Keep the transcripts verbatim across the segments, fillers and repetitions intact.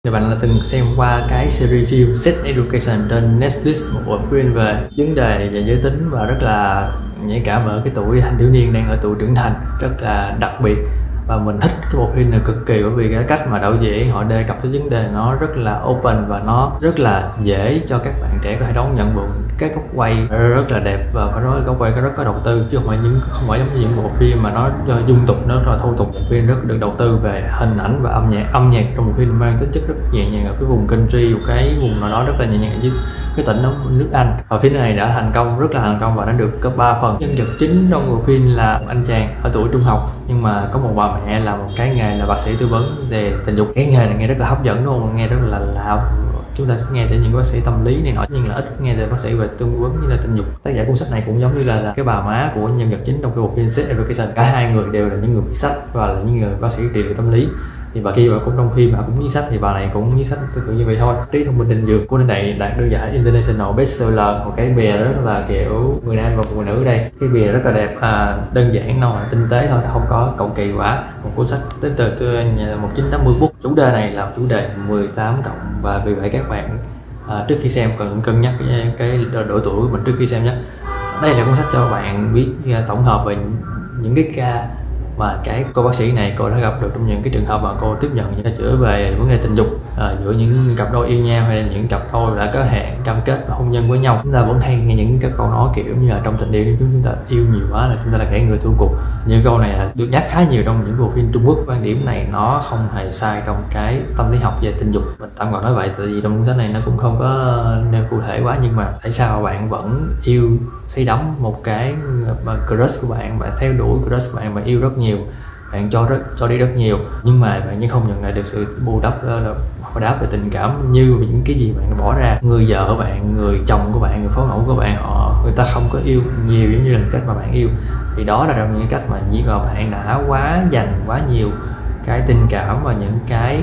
Thì bạn đã từng xem qua cái series phim Sex Education trên Netflix, một bộ phim về vấn đề về giới tính và rất là nhạy cảm ở cái tuổi thanh thiếu niên đang ở tuổi trưởng thành, rất là đặc biệt. Và mình thích cái bộ phim này cực kỳ bởi vì cái cách mà đạo diễn họ đề cập tới vấn đề nó rất là open và nó rất là dễ cho các bạn trẻ có thể đón nhận được. Cái góc quay rất là đẹp và phải nói góc quay rất có đầu tư, chứ không phải những không phải giống như những bộ phim mà nó dung tục, nó rất là thô tục. Bộ phim rất được đầu tư về hình ảnh và âm nhạc. Âm nhạc trong bộ phim mang tính chất rất nhẹ nhàng ở cái vùng country, một cái vùng nào đó rất là nhẹ nhàng với cái tỉnh đó nước Anh. Và phim này đã thành công, rất là thành công và đã được có ba phần. Nhân vật chính trong bộ phim là một anh chàng ở tuổi trung học nhưng mà có một bà mẹ là một cái nghề là bác sĩ tư vấn về tình dục. Cái nghề này nghe rất là hấp dẫn đúng không? Nghe rất là lạ. Chúng ta sẽ nghe tới những bác sĩ tâm lý này nọ nhưng là ít nghe tới bác sĩ về tư vấn như là tình dục. Tác giả cuốn sách này cũng giống như là, là cái bà má của nhân vật chính trong cái bộ phim Sex Education. Cả hai người đều là những người viết sách và là những người bác sĩ trị liệu tâm lý. Thì bà kia bà cũng trong phim bà cũng viết sách thì bà này cũng viết sách tương tự như vậy thôi. Trí thông minh định dược của này đạt được giải International Bestseller, một cái bìa rất là kiểu người nam và phụ nữ đây. Cái bìa rất là đẹp, à, đơn giản thôi, tinh tế thôi, không có cầu kỳ quá. Một cuốn sách đến từ một chín tám mươi book. Chủ đề này là chủ đề mười tám cộng và vì vậy các bạn à, trước khi xem cần cân nhắc cái, cái độ tuổi của mình trước khi xem nhé. Đây là cuốn sách cho bạn biết tổng hợp về những cái ca mà cái cô bác sĩ này cô đã gặp được trong những cái trường hợp mà cô tiếp nhận những chữa về vấn đề tình dục à, giữa những cặp đôi yêu nhau hay là những cặp đôi đã có hẹn cam kết và hôn nhân với nhau. Chúng ta vẫn hay nghe những cái câu nói kiểu như là trong tình yêu nếu chúng ta yêu nhiều quá là chúng ta là kẻ người thua cuộc. Những câu này là được nhắc khá nhiều trong những bộ phim Trung Quốc. Quan điểm này nó không hề sai trong cái tâm lý học về tình dục, mình tạm gọi nói vậy tại vì trong cuốn sách này nó cũng không có nêu cụ thể quá. Nhưng mà tại sao bạn vẫn yêu say đắm một cái mà crush của bạn, bạn theo đuổi crush của bạn, bạn yêu rất nhiều, bạn cho rất cho đi rất nhiều nhưng mà bạn nhưng không nhận lại được sự bù đắp hồi đáp về tình cảm như những cái gì bạn bỏ ra. Người vợ của bạn, người chồng của bạn, người phó ngẫu của bạn, họ người ta không có yêu nhiều giống như là cách mà bạn yêu. Thì đó là trong những cách mà chỉ mà bạn đã quá dành quá nhiều cái tình cảm và những cái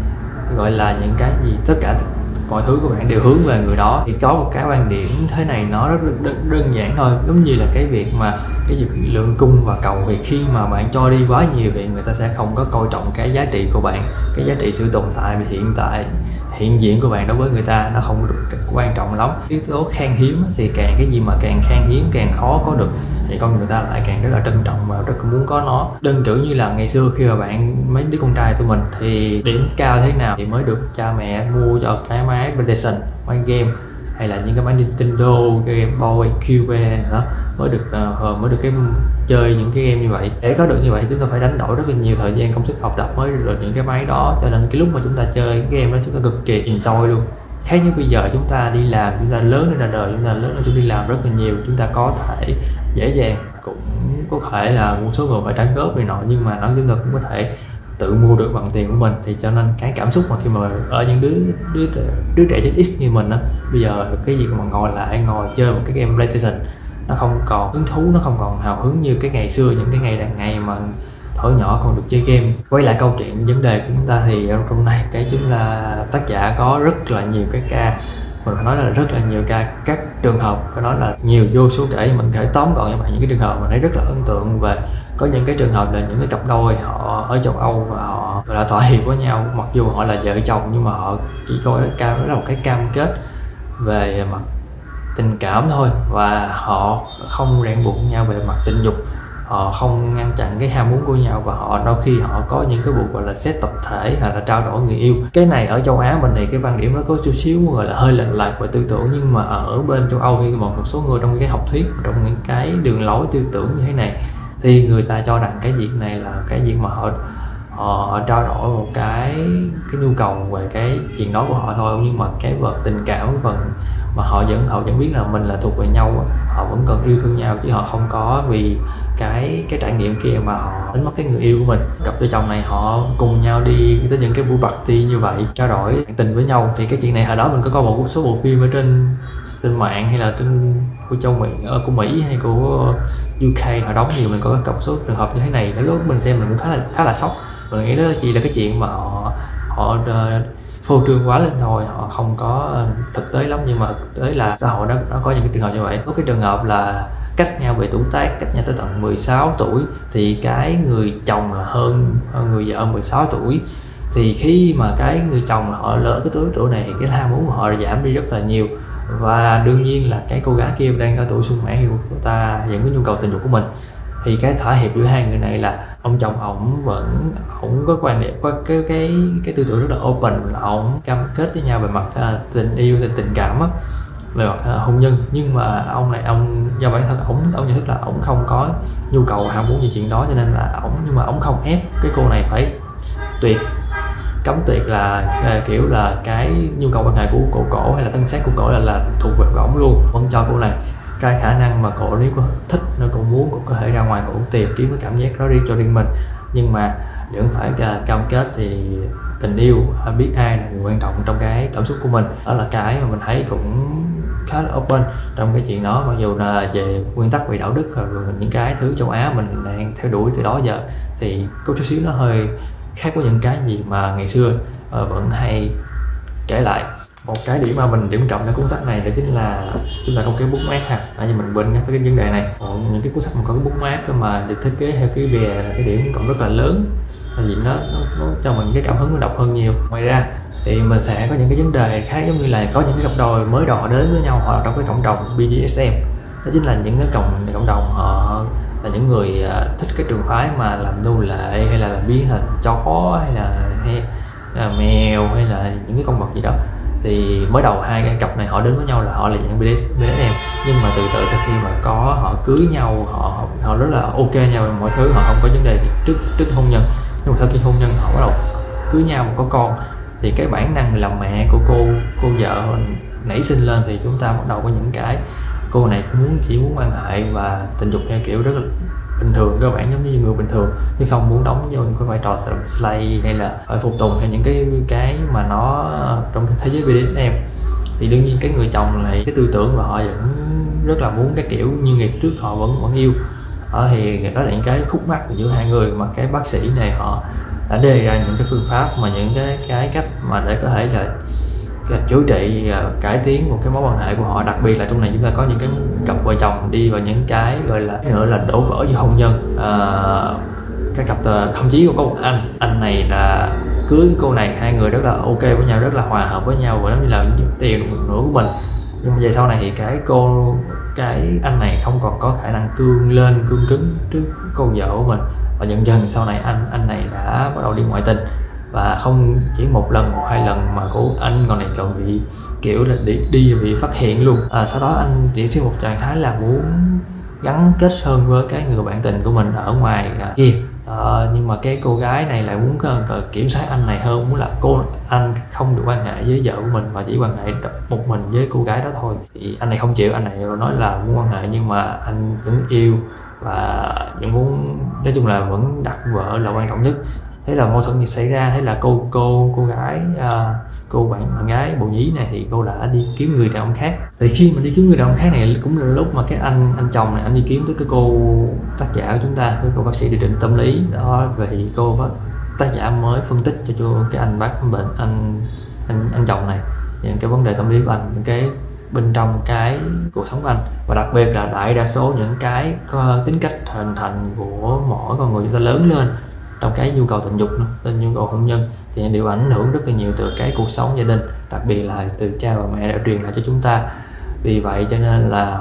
gọi là những cái gì tất cả mọi thứ của bạn đều hướng về người đó. Thì có một cái quan điểm thế này nó rất đơn, đơn giản thôi, giống như là cái việc mà cái việc lượng cung và cầu. Thì khi mà bạn cho đi quá nhiều thì người ta sẽ không có coi trọng cái giá trị của bạn, cái giá trị sự tồn tại vì hiện tại hiện diện của bạn đối với người ta nó không được quan trọng lắm. Yếu tố khan hiếm thì càng cái gì mà càng khan hiếm càng khó có được thì con người ta lại càng rất là trân trọng và rất là muốn có nó. Đơn cử như là ngày xưa khi mà bạn mấy đứa con trai tụi mình thì điểm cao thế nào thì mới được cha mẹ mua cho cái máy PlayStation, máy game hay là những cái máy Nintendo, Game Boy, Cube đó mới được uh, mới được cái chơi những cái game như vậy. Để có được như vậy chúng ta phải đánh đổi rất là nhiều thời gian công sức học tập mới được những cái máy đó, cho nên cái lúc mà chúng ta chơi cái game đó chúng ta cực kỳ enjoy luôn. Khác như bây giờ chúng ta đi làm, chúng ta lớn lên ra đời, chúng ta lớn lên chúng đi làm rất là nhiều, chúng ta có thể dễ dàng cũng có thể là một số người phải trả góp này nọ nhưng mà nó chúng ta cũng có thể tự mua được bằng tiền của mình. Thì cho nên cái cảm xúc mà khi mà ở những đứa đứa đứa trẻ chín X như mình á, bây giờ cái gì mà ngồi lại ngồi chơi một cái game PlayStation nó không còn hứng thú, nó không còn hào hứng như cái ngày xưa, những cái ngày đằng ngày mà thổi nhỏ còn được chơi game. Quay lại câu chuyện vấn đề của chúng ta thì trong này cái chúng ta tác giả có rất là nhiều cái ca, mình phải nói là rất là nhiều ca, các trường hợp phải nói là nhiều vô số kể. Mình kể tóm gọn cho bạn những cái trường hợp mình thấy rất là ấn tượng. Và có những cái trường hợp là những cái cặp đôi họ ở châu Âu và họ gọi là thỏa hiệp với nhau, mặc dù họ là vợ chồng nhưng mà họ chỉ coi cái cam đó là một cái cam kết về mặt tình cảm thôi, và họ không ràng buộc nhau về mặt tình dục, họ không ngăn chặn cái ham muốn của nhau, và họ đôi khi họ có những cái buộc gọi là xét tập thể hoặc là trao đổi người yêu. Cái này ở châu Á mình thì cái quan điểm nó có chút xíu gọi là hơi lệch lạc về tư tưởng, nhưng mà ở bên châu Âu thì một số người trong cái học thuyết, trong những cái đường lối tư tưởng như thế này thì người ta cho rằng cái việc này là cái việc mà họ họ, họ trao đổi một cái cái nhu cầu về cái chuyện đó của họ thôi, nhưng mà cái vật tình cảm cái phần mà họ vẫn họ vẫn biết là mình là thuộc về nhau, họ vẫn còn yêu thương nhau chứ họ không có vì cái cái trải nghiệm kia mà họ đánh mất cái người yêu của mình. Cặp vợ chồng này họ cùng nhau đi tới những cái buổi party như vậy, trao đổi tình với nhau. Thì cái chuyện này hồi đó mình có coi một số bộ phim ở trên trên mạng hay là trên của châu Mỹ, ở của Mỹ hay của u ca họ đóng nhiều, mình có gặp số trường hợp như thế này. Lúc mình xem mình cũng khá là khá là sốc. Mình nghĩ đó chỉ là cái chuyện mà họ họ uh, phô trương quá lên thôi, họ không có thực tế lắm, nhưng mà thực tế là xã hội nó nó có những cái trường hợp như vậy. Có cái trường hợp là cách nhau về tuổi tác, cách nhau tới tận mười sáu tuổi, thì cái người chồng là hơn, hơn người vợ mười sáu tuổi, Thì khi mà cái người chồng họ lỡ cái tuổi tuổi này thì cái ham muốn của họ giảm đi rất là nhiều, và đương nhiên là cái cô gái kia đang ở tuổi xuân mãn thì cô ta những cái nhu cầu tình dục của mình. Thì cái thỏa hiệp giữa hai người này là ông chồng ổng vẫn ổng có quan điểm, có cái cái cái tư tưởng rất là open, là ổng cam kết với nhau về mặt uh, tình yêu, tình tình cảm á, về mặt uh, hôn nhân. Nhưng mà ông này ông do bản thân ổng ông nhận thức là ổng không có nhu cầu ham muốn gì chuyện đó, cho nên là ổng nhưng mà ổng không ép cái cô này phải tuyệt cấm tuyệt là uh, kiểu là cái nhu cầu quan hệ của cổ cổ hay là thân xác của cổ là là thuộc về của ổng luôn, vẫn cho cô này cái khả năng mà cổ nếu có thích, nếu cổ muốn cổ có thể ra ngoài cổ tìm kiếm cái cảm giác đó riêng cho riêng mình. Nhưng mà vẫn phải là cam kết thì tình yêu, biết ai là người quan trọng trong cái cảm xúc của mình. Đó là cái mà mình thấy cũng khá là open trong cái chuyện đó, mặc dù là về nguyên tắc về đạo đức và những cái thứ châu Á mình đang theo đuổi từ đó giờ thì có chút xíu nó hơi khác với những cái gì mà ngày xưa uh, vẫn hay kể lại. Một cái điểm mà mình điểm cộngในcuốn sách này đó chính là chúng ta không cái bookmark ha, tại vì mình quên nhắc tới cái vấn đề này. Còn những cái cuốn sách mà có cái bookmark mà được thiết kế theo cái bìa là cái điểm cộng rất là lớn, tại vì nó, nó, nó cho mình cái cảm hứng nó đọc hơn nhiều. Ngoài ra thì mình sẽ có những cái vấn đề khác, giống như là có những cái cặp đôi mới đò đến với nhau họ trong cái cộng đồng bê đê ét em, đó chính là những cái cộng cộng đồng họ là những người uh, thích cái trường phái mà làm nô lệ hay là làm biến hình chó hay là, hay là mèo hay là những cái con vật gì đó. Thì mới đầu hai cái cặp này họ đến với nhau là họ là những bê đê ét em, nhưng mà từ từ sau khi mà có họ cưới nhau, họ họ rất là ok nhau mọi thứ, họ không có vấn đề gì trước trước hôn nhân. Nhưng mà sau khi hôn nhân họ bắt đầu cưới nhau mà có con thì cái bản năng làm mẹ của cô cô vợ nảy sinh lên, thì chúng ta bắt đầu có những cái cô này muốn chỉ muốn quan hệ và tình dục theo kiểu rất là bình thường, cơ bản giống như người bình thường, chứ không muốn đóng vô những cái vai trò slave hay là phải phục tùng hay những cái cái mà nó trong cái thế giới bê đê ét em. Thì đương nhiên cái người chồng này cái tư tưởng và họ vẫn rất là muốn cái kiểu như ngày trước họ vẫn vẫn yêu. Ở thì đó là những cái khúc mắc giữa hai người mà cái bác sĩ này họ đã đề ra những cái phương pháp mà những cái cái cách mà để có thể là chữa trị, cải tiến một cái mối quan hệ của họ. Đặc biệt là trong này chúng ta có những cái cặp vợ chồng đi vào những cái gọi là cái gọi là đổ vỡ giữa hôn nhân. À, cái cặp thậm chí có một anh anh này là cưới cô này, hai người rất là ok với nhau, rất là hòa hợp với nhau và giống như là tiền một nửa của mình. Nhưng mà về sau này thì cái cô cái anh này không còn có khả năng cương lên cương cứng trước cô vợ của mình, và dần dần sau này anh anh này đã bắt đầu đi ngoại tình. Và không chỉ một lần một hai lần mà cô anh còn này còn bị kiểu là đi đi bị phát hiện luôn. À, sau đó anh chỉ xin một trạng thái là muốn gắn kết hơn với cái người bạn tình của mình ở ngoài à, kia. À, nhưng mà cái cô gái này lại muốn uh, kiểm soát anh này hơn, muốn là cô anh không được quan hệ với vợ của mình mà chỉ quan hệ một mình với cô gái đó thôi. Thì anh này không chịu, anh này nói là muốn quan hệ nhưng mà anh vẫn yêu và vẫn muốn, nói chung là vẫn đặt vợ là quan trọng nhất. Thế là mâu thuẫn gì xảy ra, thế là cô cô cô gái à, cô bạn bạn gái bồ nhí này thì cô đã đi kiếm người đàn ông khác. Thì khi mà đi kiếm người đàn ông khác này cũng là lúc mà cái anh anh chồng này anh đi kiếm tới cái cô tác giả của chúng ta, cái cô bác sĩ điều trị tâm lý đó. Về thì cô tác giả mới phân tích cho, cho cái anh bác bệnh anh anh anh chồng này những cái vấn đề tâm lý của anh, những cái bên trong cái cuộc sống của anh, và đặc biệt là đại đa số những cái tính cách hình thành của mỗi con người chúng ta lớn lên trong cái nhu cầu tình dục, tên nhu cầu hôn nhân thì đều ảnh hưởng rất là nhiều từ cái cuộc sống gia đình, đặc biệt là từ cha và mẹ đã truyền lại cho chúng ta. Vì vậy cho nên là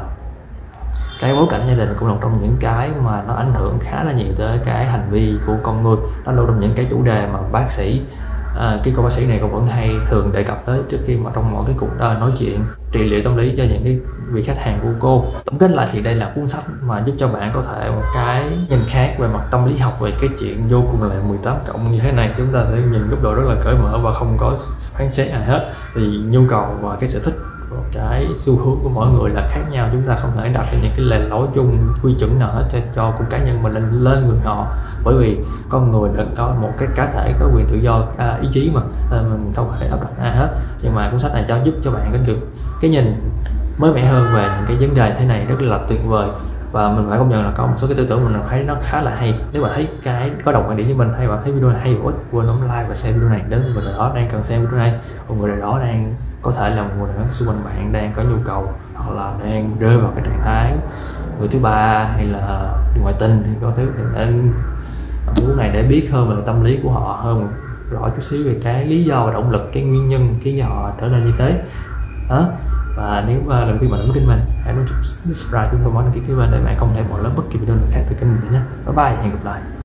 cái bối cảnh gia đình cũng là một trong những cái mà nó ảnh hưởng khá là nhiều tới cái hành vi của con người. Đó là trong những cái chủ đề mà bác sĩ à, cái cô bác sĩ này cũng vẫn hay thường đề cập tới trước khi mà trong mỗi cái cuộc uh, nói chuyện trị liệu tâm lý cho những cái vị khách hàng của cô. Tổng kết lại thì đây là cuốn sách mà giúp cho bạn có thể một cái nhìn khác về mặt tâm lý học về cái chuyện vô cùng là mười tám cộng như thế này. Chúng ta sẽ nhìn góc độ rất là cởi mở và không có phán xét ai hết, vì nhu cầu và cái sở thích và cái xu hướng của mỗi người là khác nhau. Chúng ta không thể đặt ra những cái lề lối chung quy chuẩn nào hết cho, cho của cá nhân mình lên lên người họ, bởi vì con người đã có một cái cá thể có quyền tự do à, ý chí mà à, mình không thể áp đặt ai hết. Nhưng mà cuốn sách này cho giúp cho bạn có được cái nhìn mới mẻ hơn về những cái vấn đề thế này rất là tuyệt vời. Và mình phải công nhận là có một số cái tư tưởng mình thấy nó khá là hay. Nếu mà thấy cái có đồng quan điểm với mình hay bạn thấy video này hay hữu ích, quên bấm like và share video này đến người nào đó đang cần xem video này, một người nào đó đang có thể là một người nào đó xung quanh bạn đang có nhu cầu hoặc là đang rơi vào cái trạng thái người thứ ba hay là ngoại tình thì có thứ thì nên cuốn này để biết hơn về tâm lý của họ hơn rõ chút xíu về cái lý do và động lực, cái nguyên nhân khiến cho họ trở nên như thế đó. Và nếu mà lần tiên bạn ấn kênh mình, hãy nhấn subscribe, chúng tôi muốn đăng ký kênh để bạn không thể bỏ lỡ bất kỳ video nào khác từ kênh mình nhé. Bye bye, hẹn gặp lại.